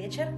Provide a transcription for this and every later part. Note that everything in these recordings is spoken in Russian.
вечер.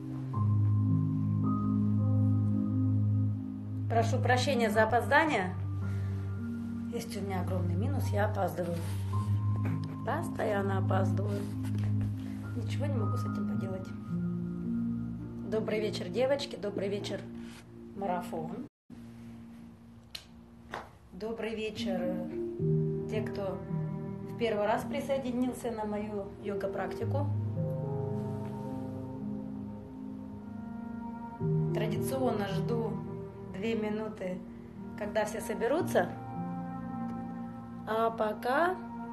Прошу прощения за опоздание. Есть у меня огромный минус, я опаздываю. Постоянно опаздываю. Ничего не могу с этим поделать. Добрый вечер, девочки. Добрый вечер, марафон. Добрый вечер, те, кто в первый раз присоединился на мою йога-практику. Традиционно жду 2 минуты, когда все соберутся. А пока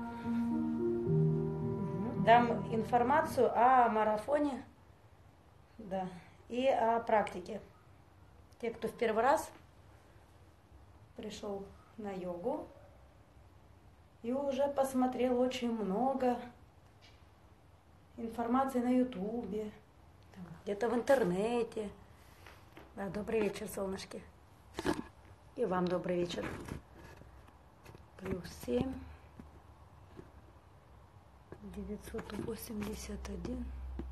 дам информацию о марафоне, да, и о практике. Те, кто в первый раз пришел на йогу и уже посмотрел очень много информации на ютубе, где-то в интернете. Да, добрый вечер, солнышки. И вам добрый вечер. +7 981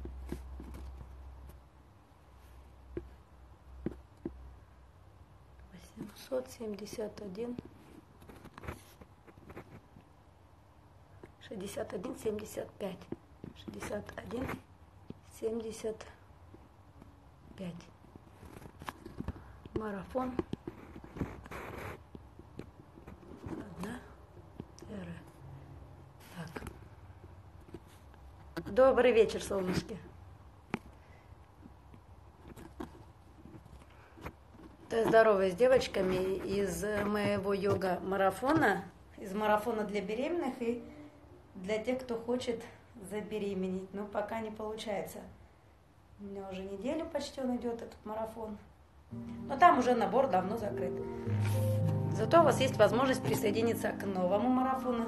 871 61 75 61 75. Марафон. Одна эра. Так. Добрый вечер, солнышки. Здороваюсь с девочками из моего йога-марафона, из марафона для беременных и для тех, кто хочет забеременеть, но пока не получается. У меня уже неделю почти он идет, этот марафон. Но там уже набор давно закрыт. Зато у вас есть возможность присоединиться к новому марафону.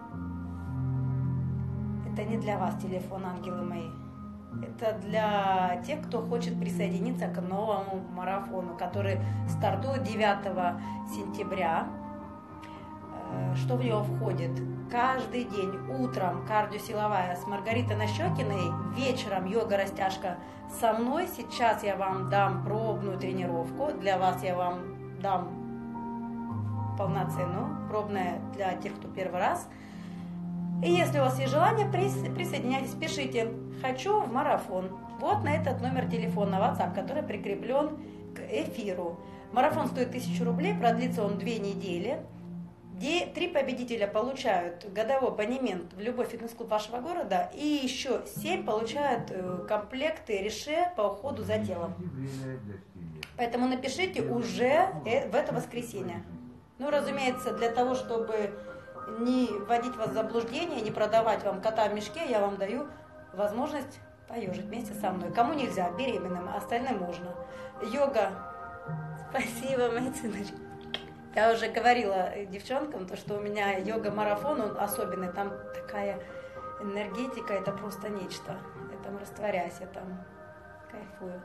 Это не для вас телефон, ангелы мои. Это для тех, кто хочет присоединиться к новому марафону, который стартует 9 сентября. Что в него входит? Каждый день утром кардиосиловая с Маргаритой Нащекиной, вечером йога-растяжка со мной. Сейчас я вам дам пробную тренировку. Для вас я вам дам полноценную, пробная для тех, кто первый раз. И если у вас есть желание, присоединяйтесь, пишите «Хочу в марафон». Вот на этот номер телефона WhatsApp, который прикреплен к эфиру. Марафон стоит 1000 рублей, продлится он 2 недели. 3 победителя получают годовой абонемент в любой фитнес-клуб вашего города, и еще 7 получают комплекты реше по уходу за телом. Поэтому напишите уже в это воскресенье. Ну, разумеется, для того, чтобы не вводить вас в заблуждение, не продавать вам кота в мешке, я вам даю возможность поежить вместе со мной. Кому нельзя, беременным, остальным можно. Йога. Спасибо, мои сыночки. Я уже говорила девчонкам, что у меня йога-марафон, он особенный, там такая энергетика, это просто нечто. Я там растворяюсь, я там кайфую.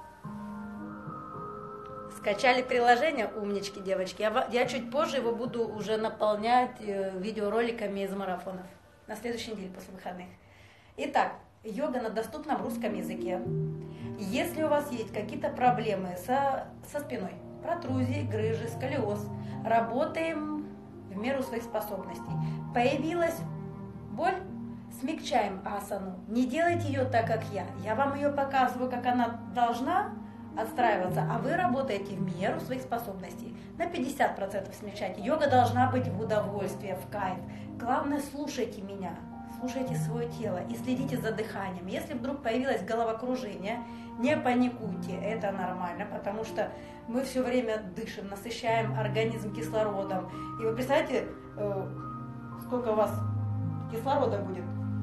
Скачали приложение, умнички, девочки. Я чуть позже его буду уже наполнять видеороликами из марафонов. На следующей неделе после выходных. Итак, йога на доступном русском языке. Если у вас есть какие-то проблемы со спиной, протрузии, грыжи, сколиоз, работаем в меру своих способностей. Появилась боль? Смягчаем асану. Не делайте ее так, как я. Я вам ее показываю, как она должна отстраиваться, а вы работаете в меру своих способностей. На 50% смягчайте. Йога должна быть в удовольствие, в кайф. Главное, слушайте меня, слушайте свое тело и следите за дыханием. Если вдруг появилось головокружение, не паникуйте, это нормально, потому что мы все время дышим, насыщаем организм кислородом. И вы представляете, сколько у вас кислорода будет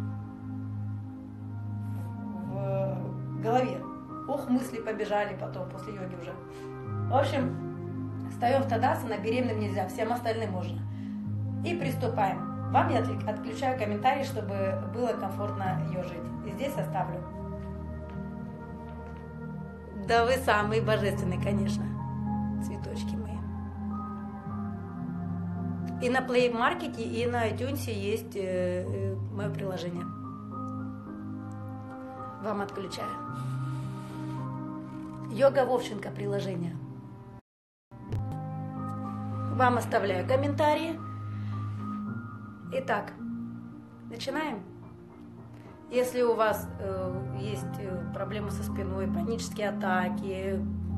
в голове. Ох, мысли побежали потом, после йоги уже. В общем, встаем в тадасана, беременным нельзя, всем остальным можно. И приступаем. Вам я отключаю комментарии, чтобы было комфортно ежить. И здесь оставлю. Да вы самые божественные, конечно, цветочки мои. И на Play Market, и на iTunes есть мое приложение. вам отключаю. Йога Вовченко приложение. Вам оставляю комментарии. Итак, начинаем. Если у вас есть проблемы со спиной, панические атаки,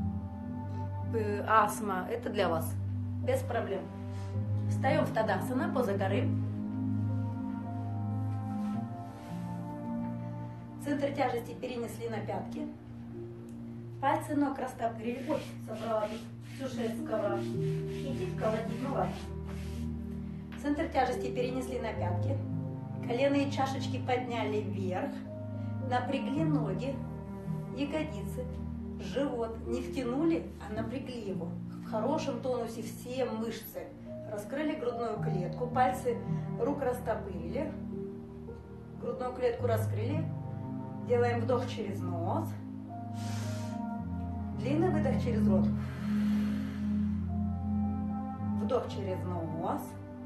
астма, это для вас. Без проблем. Встаем в тадасана, поза горы. Центр тяжести перенесли на пятки. Пальцы ног растопырили. Ой, собрала всю шерсть с ковра. Идите колотить, ну ладно. Центр тяжести перенесли на пятки. Коленные чашечки подняли вверх. Напрягли ноги, ягодицы, живот. Не втянули, а напрягли его. В хорошем тонусе все мышцы. Раскрыли грудную клетку. Пальцы рук растопырили. Грудную клетку раскрыли. Делаем вдох через нос. Длинный выдох через рот. Вдох через нос.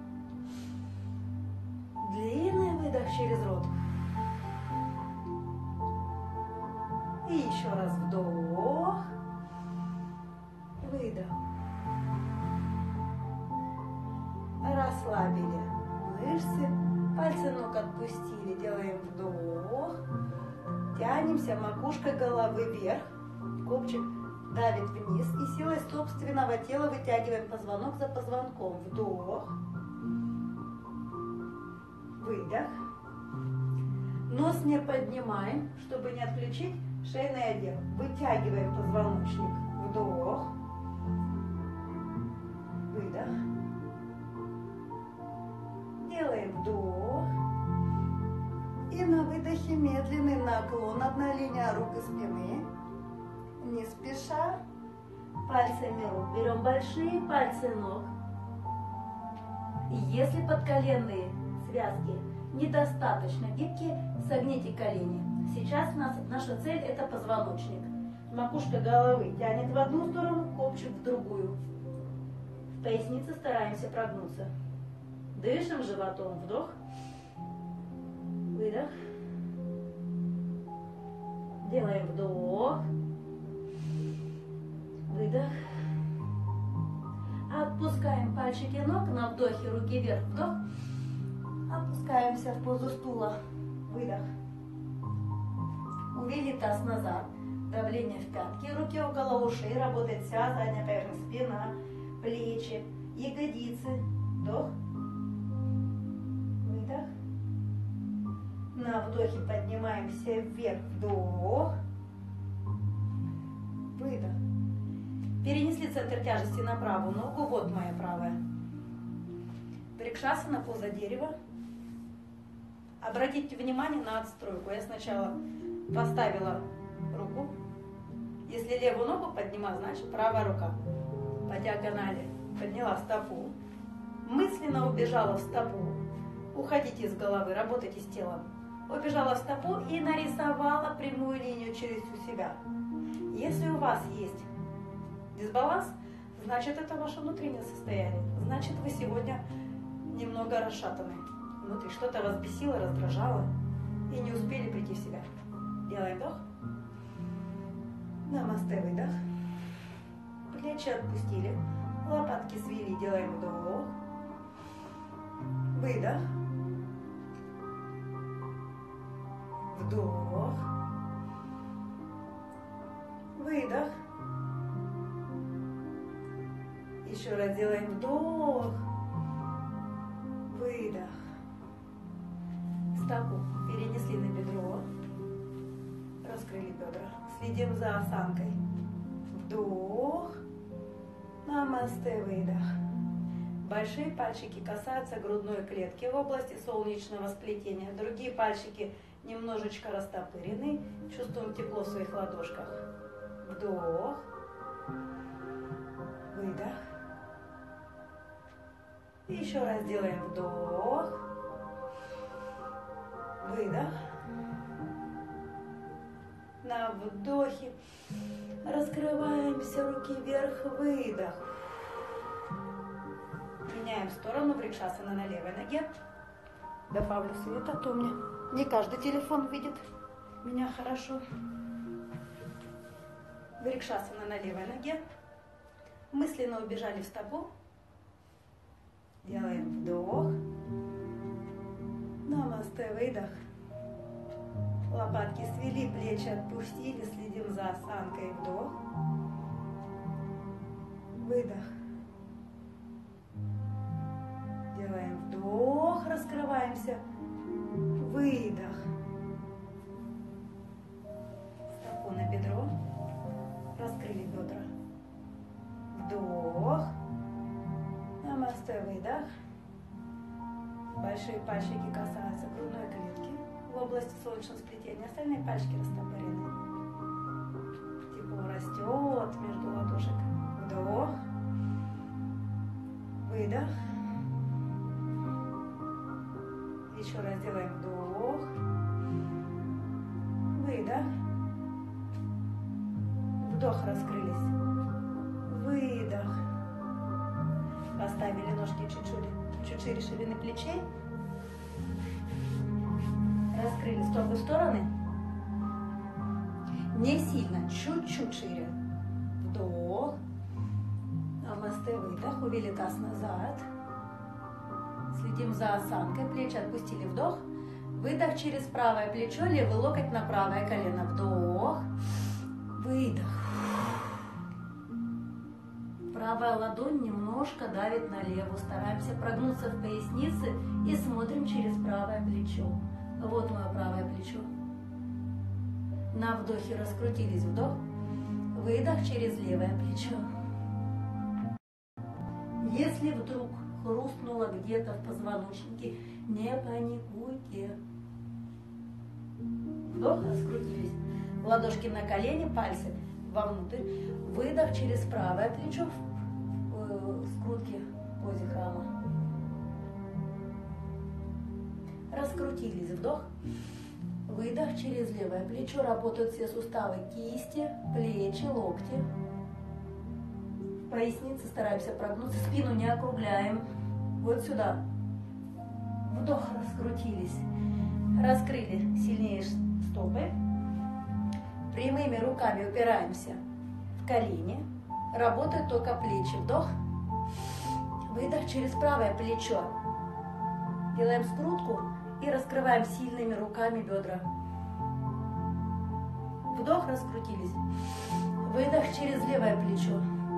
Длинный выдох через рот. И еще раз вдох. Выдох. Расслабили мышцы. Пальцы ног отпустили. Делаем вдох. Тянемся, макушка головы вверх. Копчик давит вниз. И силой собственного тела вытягиваем позвонок за позвонком. Вдох. Выдох. Нос не поднимаем, чтобы не отключить шейный отдел. Вытягиваем позвоночник. Вдох. Выдох. Делаем вдох. И на выдохе медленный наклон. Одна линия рук и спины. Не спеша. Пальцами рук берем большие пальцы ног. И если подколенные связки недостаточно гибкие, согните колени. Сейчас наша цель – это позвоночник. Макушка головы тянет в одну сторону, копчик в другую. В пояснице стараемся прогнуться. Дышим животом. Вдох. Выдох. Делаем вдох. Выдох. Отпускаем пальчики ног на вдохе, руки вверх. Вдох. Опускаемся в позу стула. Выдох. Увели таз назад. Давление в пятки. Руки около ушей. Работает вся задняя поверхность. Спина, плечи, ягодицы. Вдох. Выдох. На вдохе поднимаемся вверх. Вдох. Выдох. Перенесли центр тяжести на правую ногу. Вот моя правая. Врикшасана, поза дерева. Обратите внимание на отстройку. Я сначала поставила руку. Если левую ногу поднимаю, значит правая рука. По диагонали. Подняла стопу. Мысленно убежала в стопу. Уходите из головы, работайте с телом. Убежала в стопу и нарисовала прямую линию через всю себя. Если у вас есть дисбаланс, значит это ваше внутреннее состояние. Значит вы сегодня немного расшатаны. Внутри что-то вас бесило, раздражало и не успели прийти в себя. Делаем вдох. Намасте, выдох. Плечи отпустили. Лопатки свели. Делаем вдох. Выдох. Вдох. Выдох. Еще раз делаем вдох. Выдох. Стопу перенесли на бедро. Раскрыли бедра. Следим за осанкой. Вдох. Намасте, выдох. Большие пальчики касаются грудной клетки в области солнечного сплетения. Другие пальчики немножечко растопырены. Чувствуем тепло в своих ладошках. Вдох. Выдох. И еще раз делаем вдох. Выдох. На вдохе раскрываемся, руки вверх, выдох. Меняем сторону, врикшасана на левой ноге. Добавлю света, а то у меня не каждый телефон видит. меня хорошо. Врикшасана на левой ноге. Мысленно убежали в стопу. Делаем вдох. Намасте, выдох. Лопатки свели, плечи отпустили, следим за осанкой. Вдох. Выдох. Делаем вдох, раскрываемся. Выдох. Стопу на бедро. Раскрыли бедра. Вдох. Намасте, выдох. Большие пальчики касаются грудной клетки в области солнечного сплетения. Остальные пальчики растопырены. Тепло растет между ладошек. Вдох. Выдох. Еще раз делаем вдох. Выдох. Вдох, раскрылись. Выдох. Поставили ножки чуть шире ширины плечей. Раскрыли стопы в стороны. Не сильно, чуть-чуть шире. Вдох. Намасте, выдох. Увели таз назад. Следим за осанкой. Плечи отпустили. Вдох. Выдох через правое плечо. Левый локоть на правое колено. Вдох. Выдох. Правая ладонь немножко давит на левую. Стараемся прогнуться в пояснице и смотрим через правое плечо. Вот мое правое плечо. На вдохе раскрутились. Вдох. Выдох через левое плечо. Если вдруг хрустнуло где-то в позвоночнике, не паникуйте. Вдох, раскрутились. Ладошки на колени, пальцы вовнутрь. Выдох через правое плечо в скрутке в позе храма. Раскрутились. Вдох. Выдох через левое плечо. Работают все суставы кисти, плечи, локти. В пояснице стараемся прогнуться. Спину не округляем. Вот сюда. Вдох. Раскрутились. Раскрыли сильнее стопы. Прямыми руками упираемся в колени. Работают только плечи. Вдох. Выдох через правое плечо. Делаем скрутку и раскрываем сильными руками бедра. Вдох, раскрутились. Выдох через левое плечо.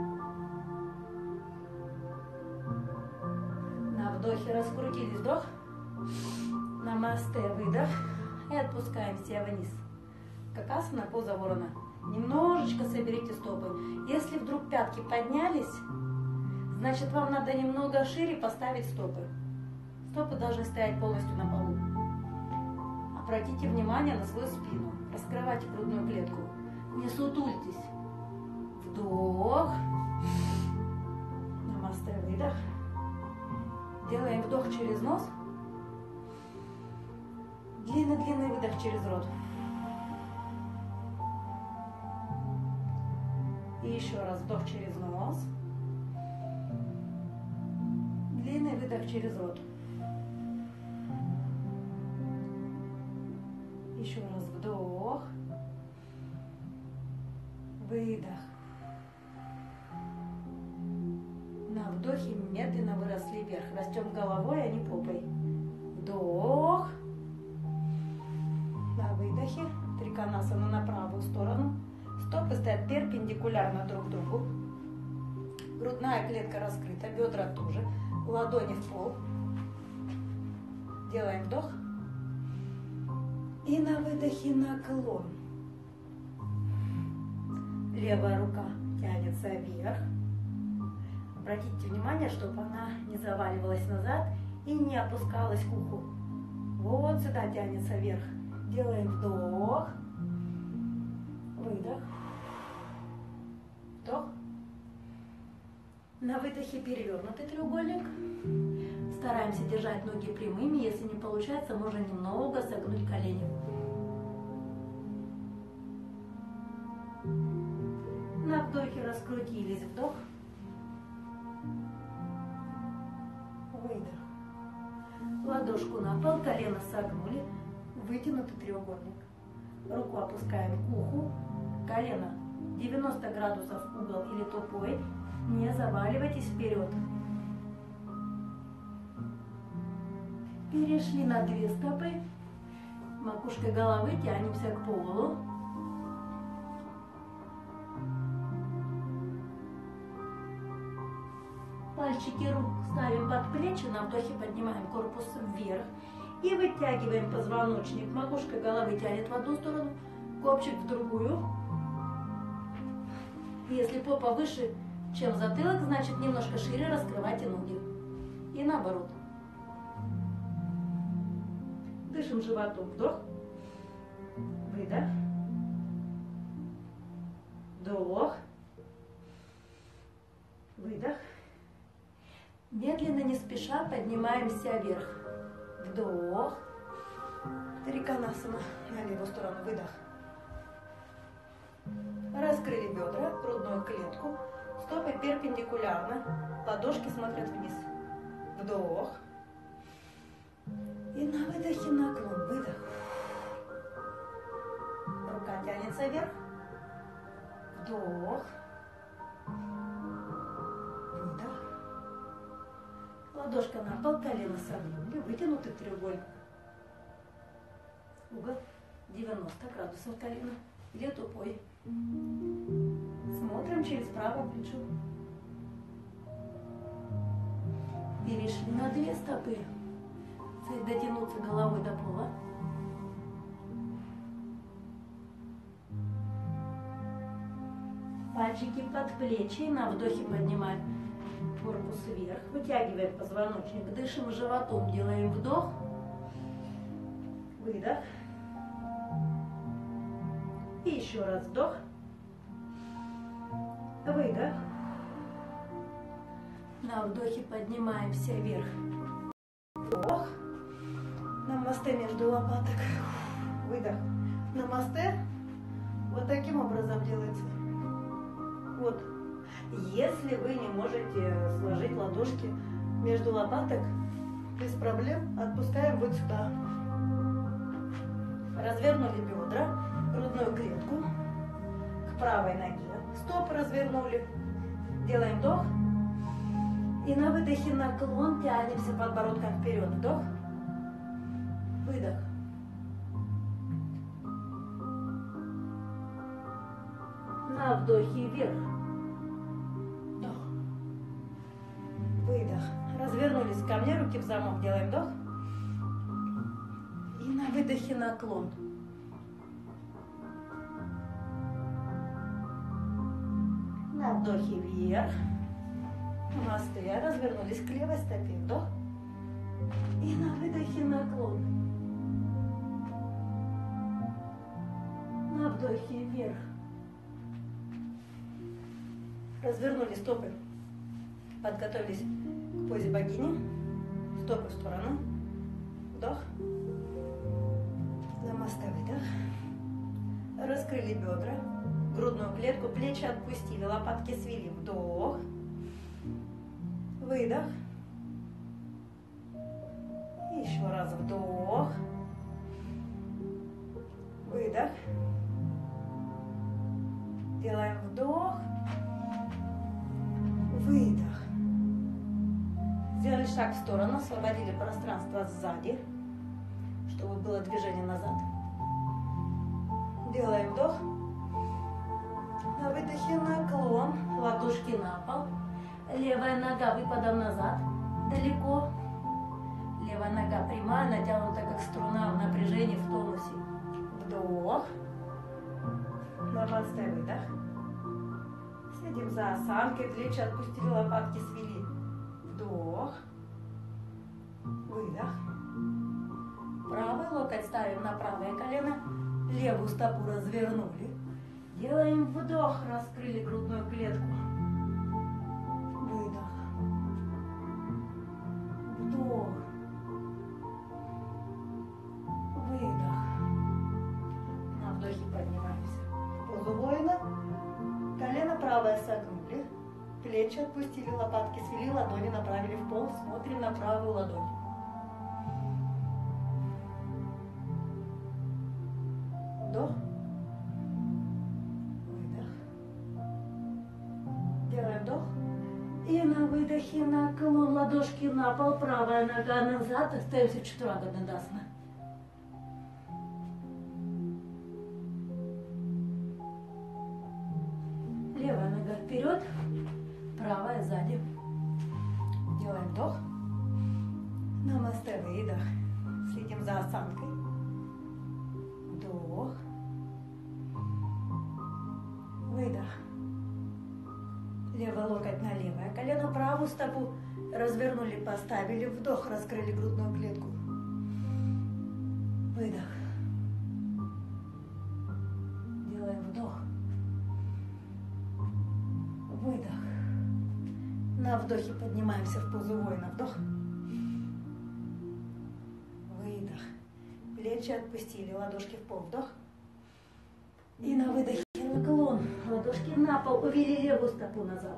На вдохе раскрутились. Вдох. Намасте, выдох. И отпускаемся вниз. Какасана, поза ворона. Немножечко соберите стопы. Если вдруг пятки поднялись, значит вам надо немного шире поставить стопы. Стопы должны стоять полностью на полу. Обратите внимание на свою спину. Раскрывайте грудную клетку. Не сутультесь. Вдох. Намасте, выдох. Делаем вдох через нос. Длинный-длинный выдох через рот. И еще раз вдох через нос. Длинный выдох через рот. Еще раз вдох. Выдох. На вдохе медленно выросли вверх. Растем головой, а не попой. Вдох. На выдохе. Триконасана на правую сторону. Стопы стоят перпендикулярно друг другу. Грудная клетка раскрыта, бедра тоже. Ладони в пол. Делаем вдох. И на выдохе наклон. Левая рука тянется вверх. Обратите внимание, чтобы она не заваливалась назад и не опускалась к уху. Вот сюда тянется вверх. Делаем вдох. Выдох. Вдох. На выдохе перевернутый треугольник. Стараемся держать ноги прямыми. Если не получается, можно немного согнуть колени. На вдохе раскрутились. Вдох. Выдох. Ладошку на пол, колено согнули. Вытянутый треугольник. Руку опускаем к уху. Колено 90 градусов угол или тупой. Не заваливайтесь вперед. Перешли на 2 стопы. Макушкой головы тянемся к полу. Пальчики рук ставим под плечи, на вдохе поднимаем корпус вверх и вытягиваем позвоночник. Макушка головы тянет в одну сторону, копчик в другую. Если попа выше, чем затылок, значит немножко шире раскрывайте ноги. И наоборот. Дышим животом. Вдох. Выдох. Вдох. Выдох. Медленно, не спеша, поднимаемся вверх. Вдох. Триконасана. На левую сторону. Выдох. Раскрыли бедра, грудную клетку. Стопы перпендикулярно. Ладошки смотрят вниз. Вдох. И на выдохе наклон. Выдох. Рука тянется вверх. Вдох. Выдох. Ладошка на пол, колено согнули, вытянутый треугольник. Угол 90 градусов колена или тупой. Смотрим через правое плечо. Перешли на 2 стопы. Цель дотянуться головой до пола. Пальчики под плечи. На вдохе поднимаем корпус вверх. Вытягиваем позвоночник. Дышим животом. Делаем вдох. Выдох. И еще раз вдох. Выдох. На вдохе поднимаемся вверх. Вдох. Намасте между лопаток. Выдох. Намасте вот таким образом делается. Вот. Если вы не можете сложить ладошки между лопаток, без проблем отпускаем вот сюда. Развернули бедра, грудную клетку к правой ноге. Стопы развернули. Делаем вдох. И на выдохе наклон, тянемся подбородком вперед. Вдох. Выдох. На вдохе вверх. Вдох. Выдох. Развернулись ко мне, руки в замок. Делаем вдох. И на выдохе наклон. На вдохе вверх. Намасте. Развернулись к левой стопе. Вдох. И на выдохе наклон. На вдохе вверх. Развернули стопы. Подготовились к позе богини. Стопы в сторону. Вдох. Намасте. Выдох. Раскрыли бедра. Грудную клетку. Плечи отпустили. Лопатки свели. Вдох. Выдох. И еще раз вдох. Выдох. Делаем вдох. Выдох. Сделали шаг в сторону, освободили пространство сзади, чтобы было движение назад. Делаем вдох. На выдохе наклон. Ладошки на пол. Левая нога выпадом назад. Далеко. Левая нога прямая, натянута как струна в напряжении, в тонусе. Вдох. Намасте. Выдох. Следим за осанкой. Плечи отпустили, лопатки свели. Вдох. Выдох. Правый локоть ставим на правое колено. Левую стопу развернули. Делаем вдох. Раскрыли грудную клетку. Выдох. Вдох. Выдох. На вдохе поднимаемся. В позу воина. Колено правое согнули. Плечи отпустили, лопатки свели, ладони направили в пол. Смотрим на правую ладонь. Вдох. Делаем вдох. И на выдохе наклон ладошки на пол, правая нога назад. Остаемся в Чатурангадандасана. Левая нога вперед, правая сзади. Делаем вдох. Намасте, выдох. Следим за осанкой. Вдох. Выдох. Левый локоть на левое колено, правую стопу развернули, поставили. Вдох, раскрыли грудную клетку. Выдох. Делаем вдох. Выдох. На вдохе поднимаемся в позу воина. Вдох. Выдох. Плечи отпустили, ладошки в пол. Вдох. И на выдохе наклон. Ладошки на пол. Увели левую стопу назад.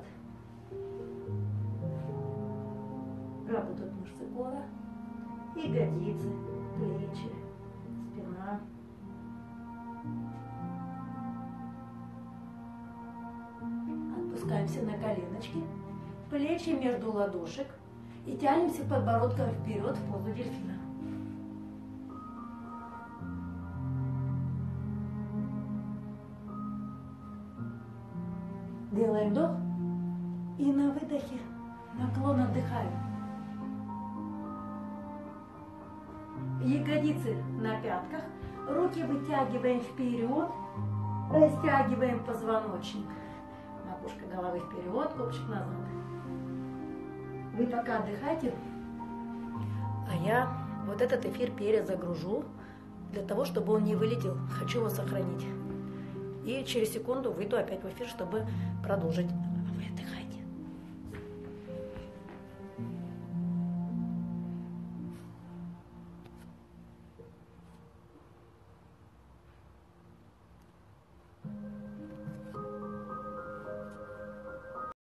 Работают мышцы гора, ягодицы, плечи, спина. Опускаемся на коленочки, плечи между ладошек и тянемся подбородком вперед в позу дельфина. Делаем вдох и на выдохе наклон отдыхаем. Ягодицы на пятках, руки вытягиваем вперед, растягиваем позвоночник. Макушка головы вперед, копчик назад. Вы пока отдыхайте, а я вот этот эфир перезагружу для того, чтобы он не вылетел. Хочу его сохранить. И через секунду выйду опять в эфир, чтобы продолжить